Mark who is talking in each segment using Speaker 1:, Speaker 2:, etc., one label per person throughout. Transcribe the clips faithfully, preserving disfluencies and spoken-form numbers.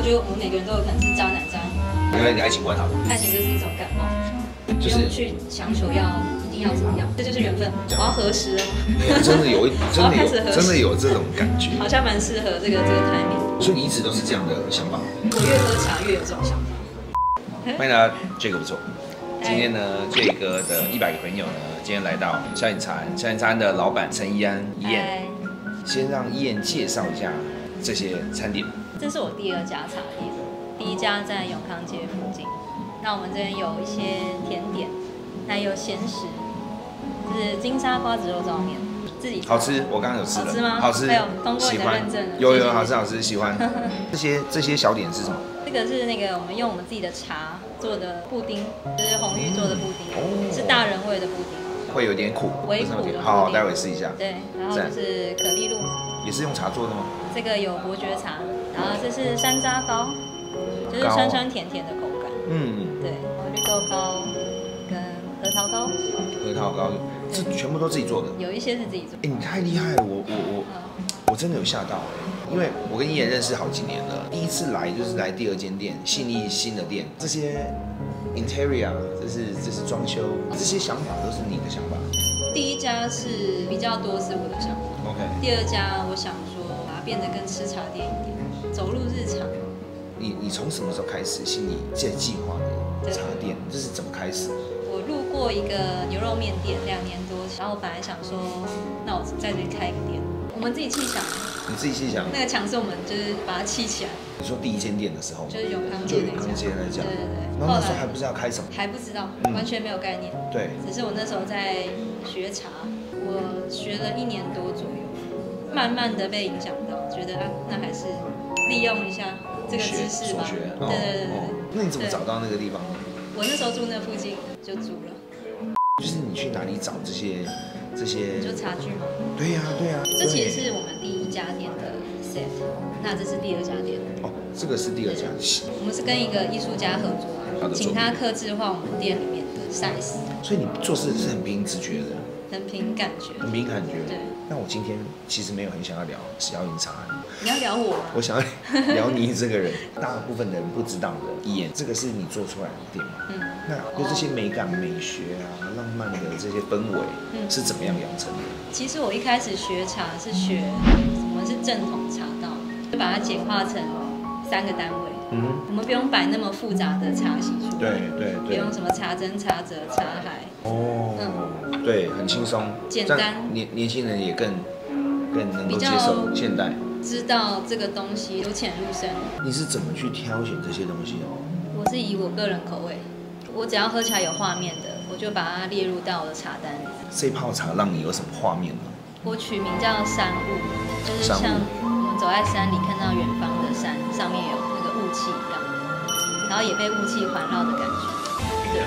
Speaker 1: 觉得我们每个人都有可能是渣男渣女。
Speaker 2: 原来你爱情观好。
Speaker 1: 爱情就是一种感冒，
Speaker 2: 就是
Speaker 1: 不用去强求要一定要怎么样，这就是缘分。我要何时了？
Speaker 2: 真的有，真的有，真的有这种感觉，
Speaker 1: 好像蛮适合这个这个 timing。
Speaker 2: 所以你一直都是这样的想法。
Speaker 1: 我越喝茶越有这种想法。
Speaker 2: 欢迎来到这个不错。今天呢，这个的一百个朋友呢，今天来到笑饮茶安，笑饮茶安的老板陈怡安怡燕，先让怡燕介绍一下这些餐点。
Speaker 1: 这是我第二家茶店，第一家在永康街附近。那我们这边有一些甜点，还有咸食，就是金沙瓜子肉燥面，自己
Speaker 2: 好吃。我刚刚有吃了，
Speaker 1: 好吃吗？
Speaker 2: 好吃，
Speaker 1: 还有通过你的认证了，
Speaker 2: 有有好吃好吃，喜欢。这些这些小点是什么？
Speaker 1: 这个是那个我们用我们自己的茶做的布丁，就是红玉做的布丁，哦、是大人味的布丁，
Speaker 2: 会有点苦，
Speaker 1: 微苦的。
Speaker 2: 好，待会试一下。
Speaker 1: 对，然后就是可丽露，
Speaker 2: 也是用茶做的吗？
Speaker 1: 这个有伯爵茶，然后这是山楂糕，就是酸酸甜甜的口感。嗯，对，绿豆糕跟核桃糕。
Speaker 2: 核桃糕，这全部都自己做的？
Speaker 1: 有一些是自己做。
Speaker 2: 哎，你太厉害了，我我我，我真的有吓到哎，因为我跟怡妍认识好几年了，第一次来就是来第二间店，信义新的店，这些 interior， 这是这是装修，这些想法都是你的想法。
Speaker 1: 第一家是比较多是我的想法
Speaker 2: ，OK。
Speaker 1: 第二家我想说把它变得跟吃茶店一点，走入日常。
Speaker 2: 你你从什么时候开始心里在计划的茶店？这是怎么开始？
Speaker 1: 我路过一个牛肉面店，两年多前，然后我本来想说，那我在这边开一个店，我们自己砌墙。
Speaker 2: 你自己细想，
Speaker 1: 那个墙是我们就是把它砌起来。
Speaker 2: 你说第一间店的时候，
Speaker 1: 就是永康
Speaker 2: 就永康街那家，
Speaker 1: 对对对。
Speaker 2: 然后那时候还不知道开什么，
Speaker 1: 还不知道，完全没有概念。
Speaker 2: 对，
Speaker 1: 只是我那时候在学茶，我学了一年多左右，慢慢的被影响到，觉得啊，那还是利用一下这个知识吧。对对对对。
Speaker 2: 那你怎么找到那个地方？
Speaker 1: 我那时候住那附近就租了。
Speaker 2: 就是你去哪里找这些这些？
Speaker 1: 就茶具吗？
Speaker 2: 对呀对呀。
Speaker 1: 这其实是我们第一家店的 set， 那这是第二家店。
Speaker 2: 哦，这个是第二家。
Speaker 1: 我们是跟一个艺术家合作，请他客制化我们店里面的 size。
Speaker 2: 所以你做事是很凭直觉的。
Speaker 1: 很凭感觉。
Speaker 2: 很凭感觉。
Speaker 1: 对。
Speaker 2: 那我今天其实没有很想要聊笑饮茶安。
Speaker 1: 你要聊我吗？
Speaker 2: 我想要聊你这个人，大部分的人不知道的。怡妍，这个是你做出来的店吗？嗯。那就这些美感、美学啊、浪漫的这些氛围，嗯，是怎么样养成的？
Speaker 1: 其实我一开始学茶是学什么是正统茶道，就把它简化成三个单位。嗯。我们不用摆那么复杂的茶席出来。
Speaker 2: 对对对。
Speaker 1: 不用什么茶针、茶折、茶海。
Speaker 2: 哦。嗯。对，很轻松。
Speaker 1: 简单。
Speaker 2: 年年轻人也更更能够接受现代。
Speaker 1: 知道这个东西由浅入深。你
Speaker 2: 是怎么去挑选这些东西哦？
Speaker 1: 我是以我个人口味，我只要喝起来有画面的，我就把它列入到我的茶单里。
Speaker 2: 这泡茶让你有什么画面呢？
Speaker 1: 我取名叫山雾，就是像我们走在山里看到远方的山上面有那个雾气一样，然后也被雾气环绕的感觉。对。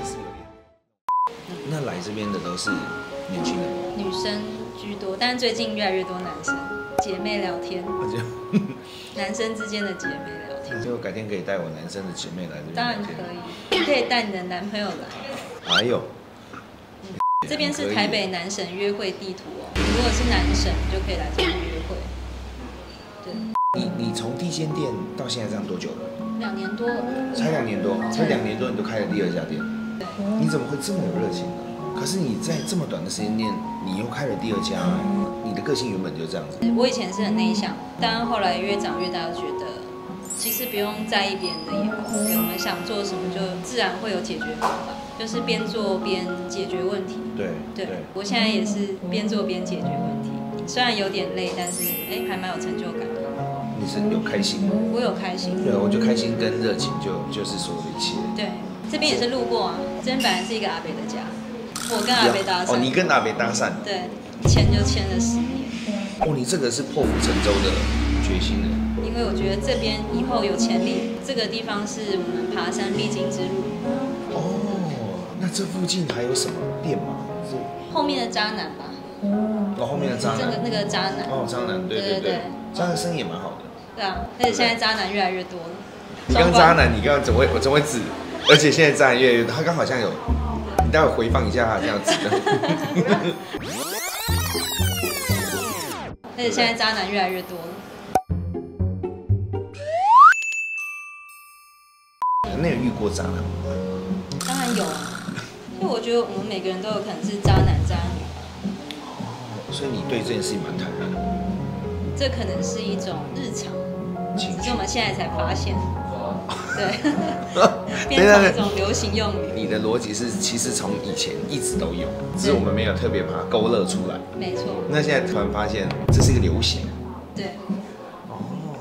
Speaker 2: 那来这边的都是年轻人，
Speaker 1: 女生居多，但是最近越来越多男生。姐妹聊天，男生之间的姐妹聊天。
Speaker 2: 就改天可以带我男生的姐妹来这边。
Speaker 1: 当然可以，你可以带你的男朋友来。
Speaker 2: 还有，
Speaker 1: 嗯、这边是台北男神约会地图哦。如果是男神，你就可以来这边约会。对。
Speaker 2: 你你从第一间店到现在这样多久了？
Speaker 1: 两年多了。
Speaker 2: 才两年多，才两年多你就开了第二家店。
Speaker 1: 对。
Speaker 2: 你怎么会这么有热情呢？可是你在这么短的时间内，你又开了第二家，你的个性原本就这样子。
Speaker 1: 我以前是很内向，但后来越长越大，就觉得其实不用在意别人的眼光，我们想做什么就自然会有解决方法，就是边做边解决问题。
Speaker 2: 对
Speaker 1: 对，我现在也是边做边解决问题，虽然有点累，但是哎还蛮有成就感的。
Speaker 2: 你是有开心吗？
Speaker 1: 我有开心。
Speaker 2: 对，我就开心跟热情就就是所有的一切。
Speaker 1: 对，这边也是路过啊，这边本来是一个阿伯的家。我跟阿北搭讪。
Speaker 2: 哦，你跟阿北搭讪。
Speaker 1: 对，签就签了十年。
Speaker 2: 哦，你这个是破釜沉舟的决心呢。
Speaker 1: 因为我觉得这边以后有潜力，这个地方是我们爬山必经之路。
Speaker 2: 哦，那这附近还有什么店吗？是
Speaker 1: 后面的渣男吧。
Speaker 2: 哦，后面的渣男。
Speaker 1: 这个那个渣男。
Speaker 2: 哦，渣男，对对对。渣男生意也蛮好的。对啊，
Speaker 1: 而且现在渣男越来越多了。
Speaker 2: 你刚渣男，你刚刚怎么会我怎么会指？而且现在渣男越来越多，他刚好像有。你待会回放一下他这样子的。
Speaker 1: 而且现在渣男越来越多了。
Speaker 2: 那有遇过渣男吗？
Speaker 1: 当然有啊，因为我觉得我们每个人都有可能是渣男渣女。
Speaker 2: 哦，所以你对这件事情蛮坦然的。
Speaker 1: 这可能是一种日常，只是我们现在才发现。对，变成一种流行用语。
Speaker 2: 你的逻辑是，其实从以前一直都有，只是我们没有特别把它勾勒出来。
Speaker 1: 没错。
Speaker 2: 那现在突然发现，这是一个流行。
Speaker 1: 对。
Speaker 2: 哦。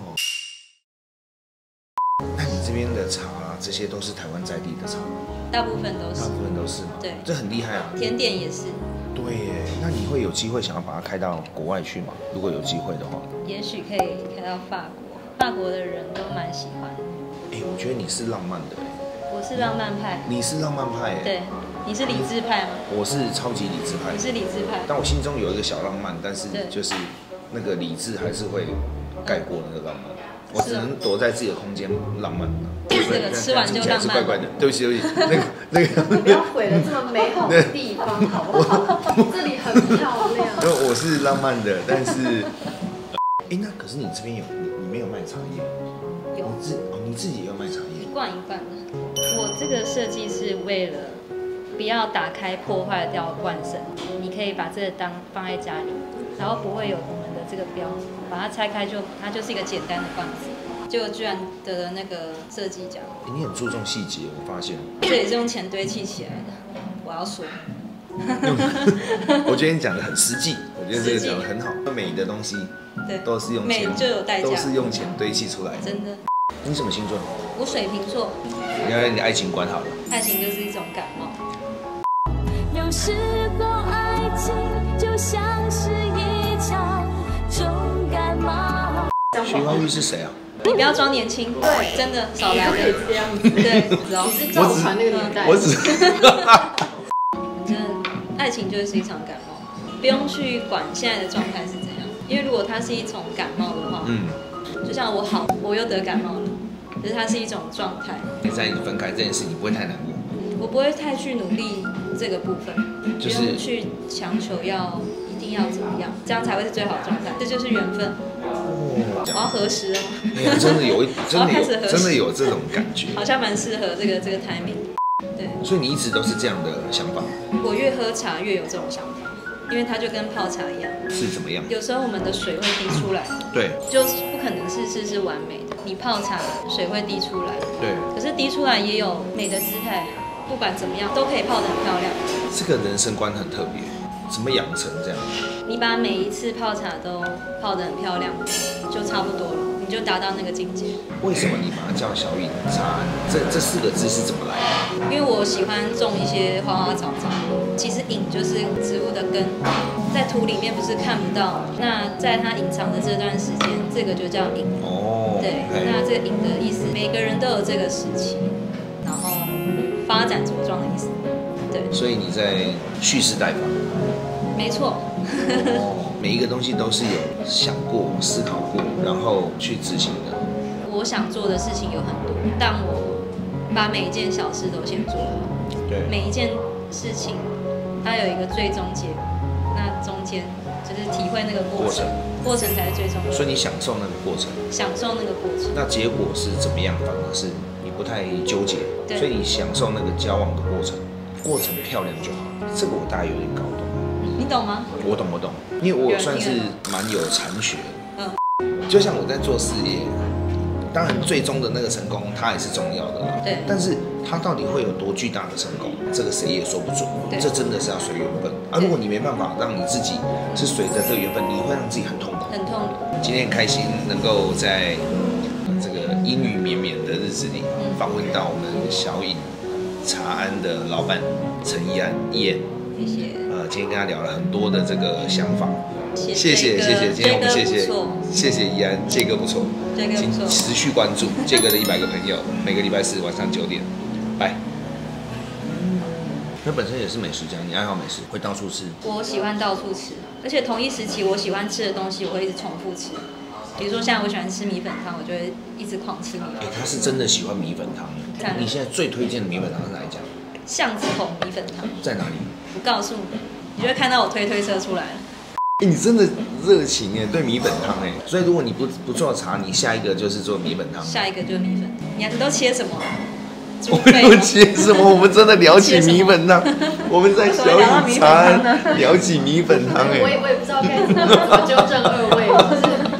Speaker 2: 那你这边的茶啊，这些都是台湾在地的茶吗？
Speaker 1: 大部分都是。
Speaker 2: 大部分都是吗？
Speaker 1: 对。
Speaker 2: 这很厉害啊。
Speaker 1: 甜点也是。
Speaker 2: 对耶，那你会有机会想要把它开到国外去吗？如果有机会的话。
Speaker 1: 也许可以开到法国，法国的人都蛮喜欢的。
Speaker 2: 哎、欸，我觉得你是浪漫的哎。
Speaker 1: 我是浪漫派。
Speaker 2: 你是浪漫派哎。
Speaker 1: 对，你是理智派吗？
Speaker 2: 我是超级理智派。
Speaker 1: 你是理智派。
Speaker 2: 但我心中有一个小浪漫，但是就是那个理智还是会盖过那个浪漫。我只能躲在自己的空间浪漫。
Speaker 1: 这个吃完就浪漫。
Speaker 2: 怪怪的，对不起对不起，那个那个。
Speaker 3: 不要毁了这么美好的地方好不好？这里很漂亮。
Speaker 2: 因为我是浪漫的，但是，哎、欸，那可是你这边有你你没有卖茶叶？
Speaker 1: 有。
Speaker 2: 你自哦你自己也有卖茶叶？
Speaker 1: 一罐一罐的。我这个设计是为了不要打开破坏掉罐身，你可以把这个当放在家里，然后不会有我们的这个标，把它拆开就它就是一个简单的罐子。结果居然得了那个设计奖。
Speaker 2: 欸，你很注重细节，我发现。
Speaker 1: 这也是用钱堆砌起来的，我要说。
Speaker 2: 我觉得你讲的很实际，我觉得这个讲的很好。美的东西，对，都是用钱，
Speaker 1: 美就有代价，
Speaker 2: 都是用钱堆砌出来的。
Speaker 1: 真的。
Speaker 2: 你什么星座？
Speaker 1: 我水瓶座。
Speaker 2: 你要你的爱情观好了。
Speaker 1: 爱情就是一种感冒。
Speaker 4: 有时候爱情就像是一场重感冒。
Speaker 2: 徐怀钰是谁啊？
Speaker 1: 你不要装年轻，对，真的少来
Speaker 3: 的这样子，
Speaker 1: 对，知道。
Speaker 3: 是赵传那个年代。
Speaker 2: 我只。
Speaker 1: 真的，爱情就是一场感冒，不用去管现在的状态是怎样，因为如果它是一种感冒的话，嗯，就像我好，我又得感冒了，可是它是一种状态。
Speaker 2: 你在你分开这件事，你不会太难过。
Speaker 1: 我不会太去努力这个部分，
Speaker 2: 就是
Speaker 1: 不用去强求要一定要怎么样，这样才会是最好的状态。这就是缘分。我要核实了吗？
Speaker 2: 没有，真的有，真的有，真的有这种感觉。
Speaker 1: 好像蛮适合这个这个 timing。对。
Speaker 2: 所以你一直都是这样的想法？
Speaker 1: 我越喝茶越有这种想法，因为它就跟泡茶一样。
Speaker 2: 是怎么样？
Speaker 1: 有时候我们的水会滴出来。
Speaker 2: 对。
Speaker 1: 就是不可能事事是完美的，你泡茶水会滴出来。
Speaker 2: 对。
Speaker 1: 可是滴出来也有美的姿态，不管怎么样都可以泡得很漂亮。
Speaker 2: 这个人生观很特别。怎么养成这样？
Speaker 1: 你把每一次泡茶都泡得很漂亮，就差不多了，你就达到那个境界。
Speaker 2: 为什么你把它叫小饮茶？这这四个字是怎么来的？
Speaker 1: 因为我喜欢种一些花花草草，其实隐就是植物的根，在土里面不是看不到，那在它隐藏的这段时间，这个就叫隐。
Speaker 2: 哦。
Speaker 1: 对，那这个隐的意思，每个人都有这个时期，然后发展茁壮的意思。对。
Speaker 2: 所以你在蓄势待发。
Speaker 1: 没错。
Speaker 2: 哦，每一个东西都是有想过、思考过，然后去执行的。
Speaker 1: 我想做的事情有很多，但我把每一件小事都先做了。
Speaker 2: 对。每
Speaker 1: 一件事情，它有一个最终结果，那中间就是体会那个过程，过程才是最重要的。
Speaker 2: 所以你享受那个过程。
Speaker 1: 享受那个过程。
Speaker 2: 那结果是怎么样？反而是你不太纠结，所以你享受那个交往的过程，过程漂亮就好。这个我大概有点搞懂。
Speaker 1: 你懂吗？
Speaker 2: 我懂，我懂，因为我算是蛮有禅学。嗯，就像我在做事业，当然最终的那个成功，它也是重要的啦。
Speaker 1: 对。
Speaker 2: 但是它到底会有多巨大的成功，这个谁也说不准。这真的是要随缘分啊！如果你没办法让你自己是随着这个缘分，你会让自己很痛苦。
Speaker 1: 很痛苦。
Speaker 2: 今天很开心能够在这个阴雨绵绵的日子里，访问到我们小饮茶庵的老板陈怡安怡安。
Speaker 1: 谢谢。
Speaker 2: 呃，今天跟他聊了很多的这个想法，
Speaker 1: 谢
Speaker 2: 谢谢谢谢，今天我们谢谢谢谢怡安，杰哥不错，
Speaker 1: 请
Speaker 2: 持续关注杰哥的一百个朋友，每个礼拜四晚上九点，拜。那本身也是美食家，你爱好美食，会到处吃。
Speaker 1: 我喜欢到处吃，而且同一时期我喜欢吃的东西，我会一直重复吃。比如说像我喜欢吃米粉汤，我就会一直狂吃米粉汤。
Speaker 2: 哎、欸，他是真的喜欢米粉汤。你现在最推荐的米粉汤是哪一家？
Speaker 1: 巷子口米粉汤。
Speaker 2: 在哪里？
Speaker 1: 不告诉你，你就会看到我推推车出来了。
Speaker 2: 哎、欸，你真的热情哎，对米粉汤哎，所以如果你不不做茶，你下一个就是做米粉汤。
Speaker 1: 下一个就是米粉。你你都切什么？ 猪肺
Speaker 2: 我接什么？我们真的聊起米粉汤，我们在小雨茶聊起米粉汤哎、
Speaker 3: 我也我也不知道该怎么怎么纠正二位，就是